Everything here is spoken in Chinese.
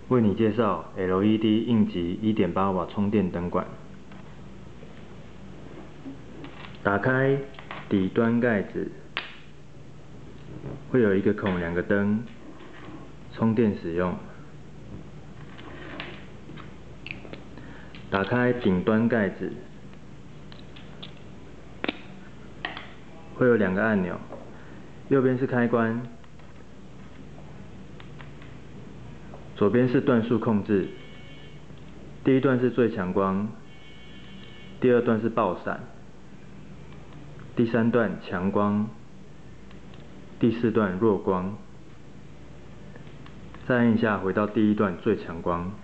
为你介绍 LED 应急1.8瓦充电灯管。打开底端盖子，会有一个孔，2个灯，充电使用。打开顶端盖子，会有2个按钮，右边是开关，左边是段数控制。第一段是最强光，第二段是爆闪，第3段强光，第4段弱光。再按一下回到第一段最强光。